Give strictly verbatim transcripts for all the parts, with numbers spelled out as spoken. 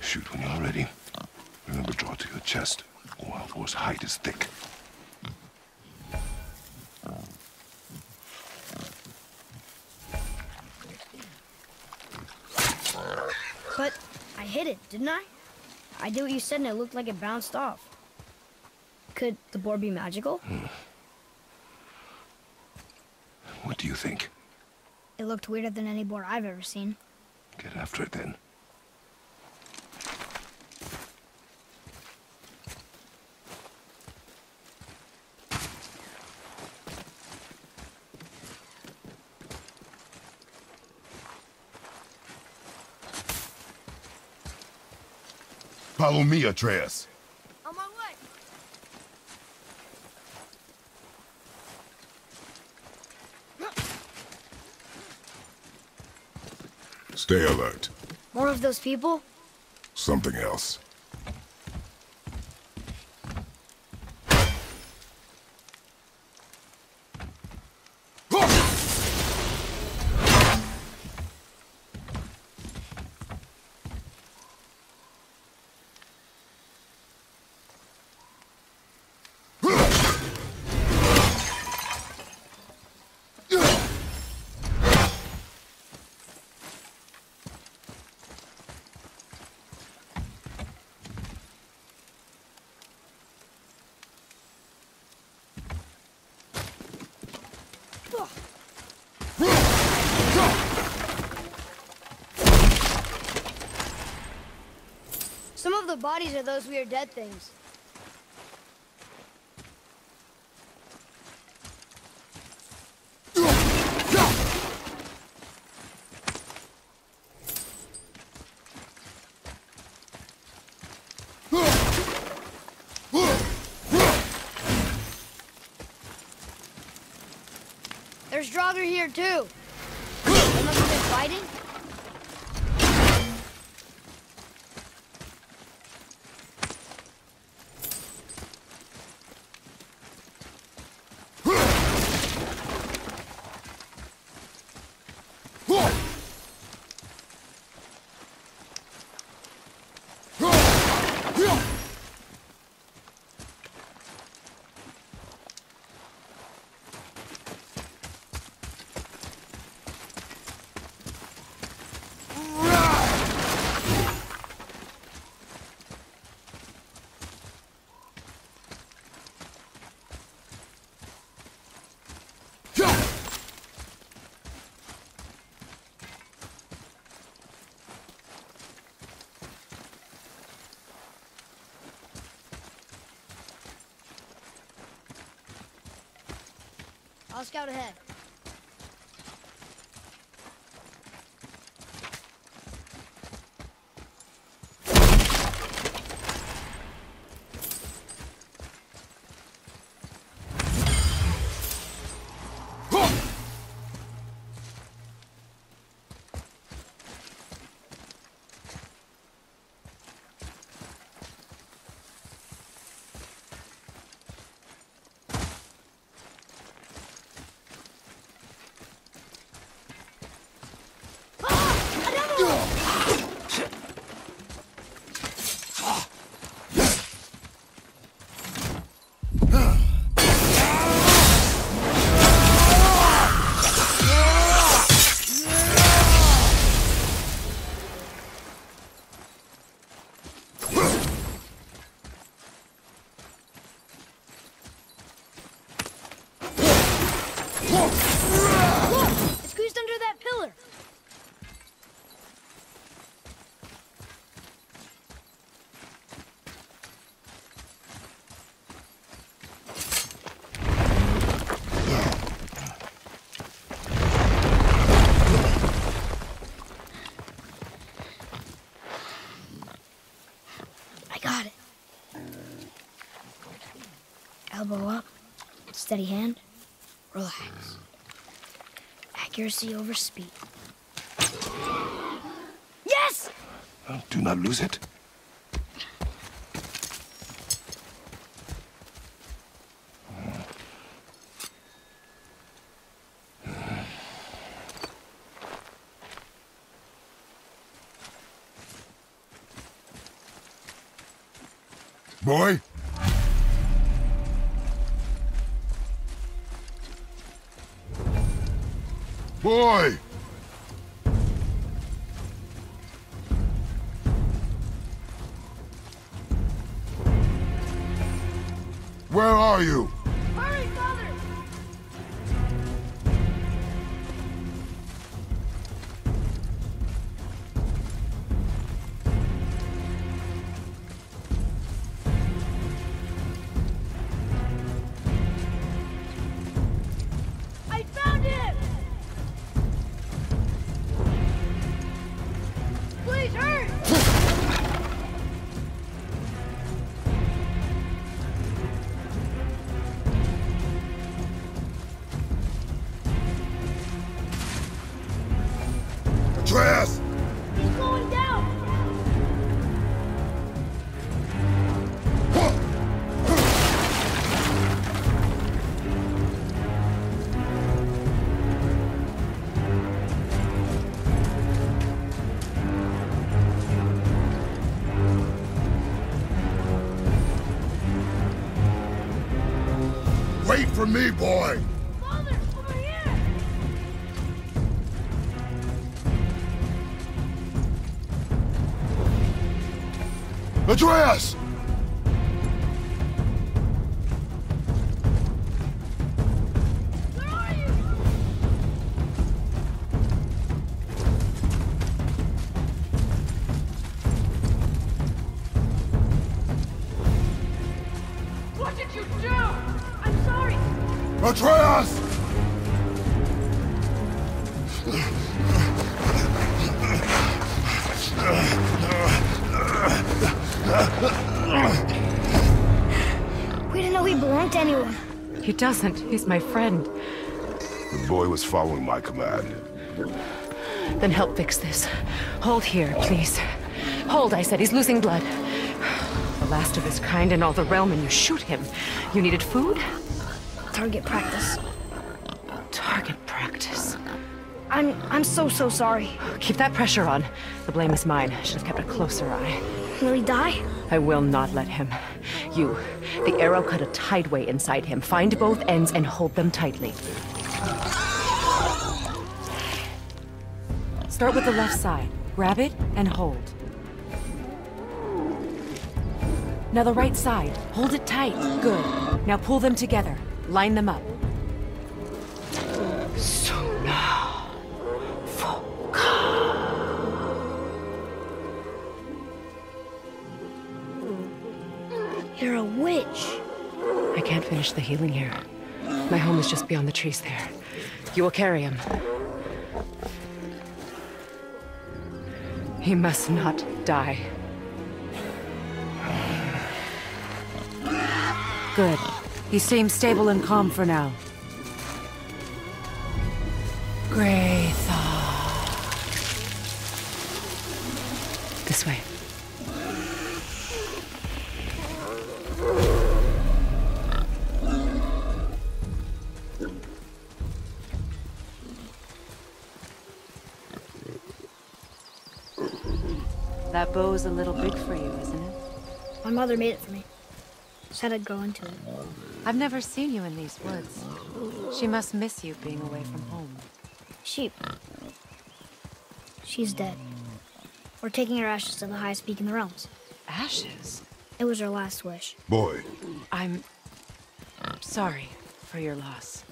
Shoot when you're ready. Remember, draw to your chest. Wild boar's hide is thick. But I hit it, didn't I? I did what you said and it looked like it bounced off. Could the boar be magical? Hmm. What do you think? It looked weirder than any boar I've ever seen. Get after it then. Follow me, Atreus. On my way. Stay alert. More of those people? Something else. Some of the bodies are those weird dead things. There's Draugr here too. They must have been fighting. I'll scout ahead. Elbow up, steady hand, relax. Accuracy over speed. Yes! Well, do not lose it. Boy? Boy! Where are you? Hurry, Father! I found him! Please hurry! Atreus! He's going down! Wait for me, boy! Father, over here! Atreus! Where are you? What did you do? I'm sorry. Atreus! We didn't know he belonged to anyone. He doesn't. He's my friend. The boy was following my command. Then help fix this. Hold here, please. Hold, I said. He's losing blood. The last of his kind in all the realm, and you shoot him. You needed food? Target practice. Target practice. I'm I'm so so sorry. Keep that pressure on. The blame is mine. I should have kept a closer eye. Will he die? I will not let him. You, the arrow cut a tideway inside him. Find both ends and hold them tightly. Start with the left side. Grab it and hold. Now the right side. Hold it tight. Good. Now pull them together. Line them up. Sona. Foka. You're a witch. I can't finish the healing here. My home is just beyond the trees there. You will carry him. He must not die. Good. He seems stable and calm for now. Graythaw. This way. That bow's a little big for you, isn't it? My mother made it for me. Said I'd grow into it. I've never seen you in these woods. She must miss you being away from home. She... She's dead. We're taking her ashes to the highest peak in the realms. Ashes? It was her last wish. Boy. I'm... sorry for your loss.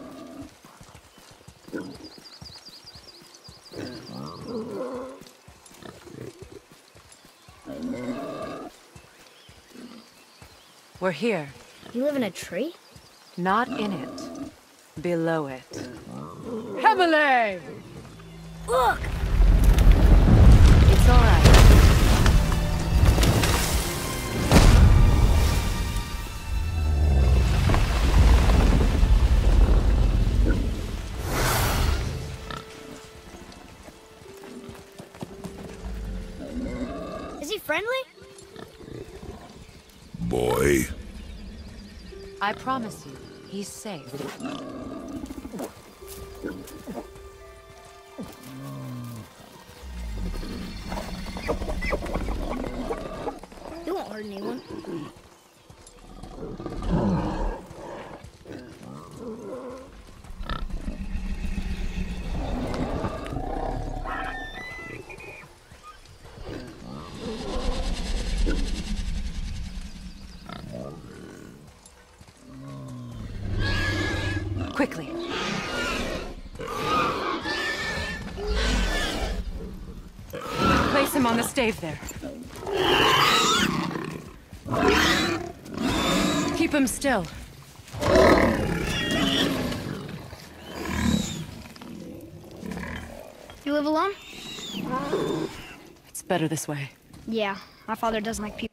We're here. You live in a tree? Not in it. Below it. Hemele! Look! It's all right. Is he friendly? Boy. I promise you, he's safe. He won't hurt anyone. Quickly. Place him on the stave there. Keep him still. You live alone? It's better this way. Yeah, my father doesn't like people.